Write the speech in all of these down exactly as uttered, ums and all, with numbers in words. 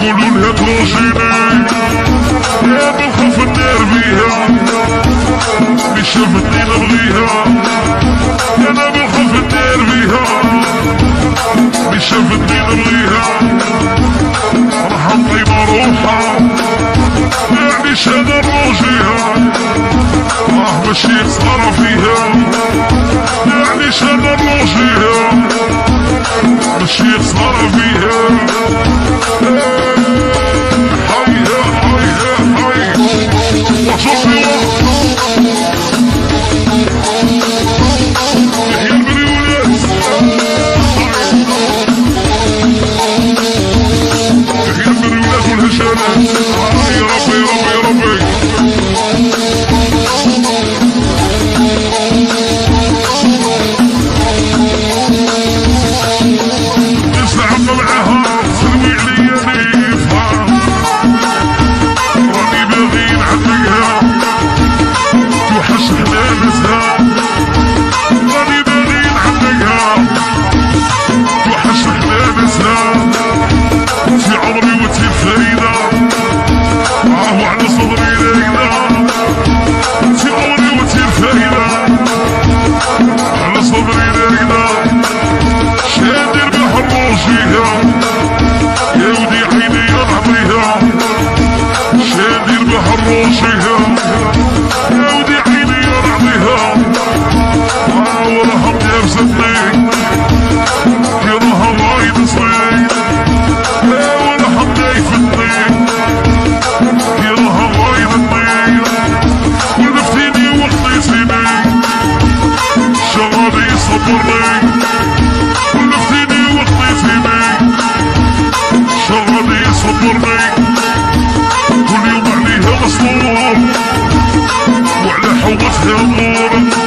يقولوا لها تروجيني يا بالخوف ندير بيها ملي شافتني نبغيها انا بالخوف ندير بيها ملي شافتني نبغيها راح نطيب روحها يعني شادا نروجيها راه ماشي صغار فيها يعني شادا نروجيها ماشي صغار فيها حيها حيها حي وشوفي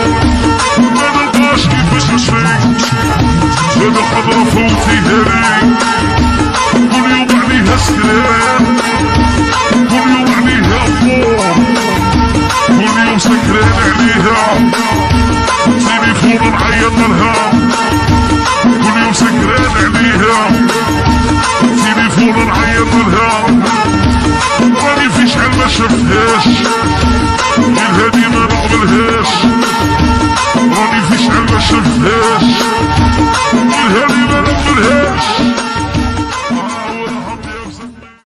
فوتي هري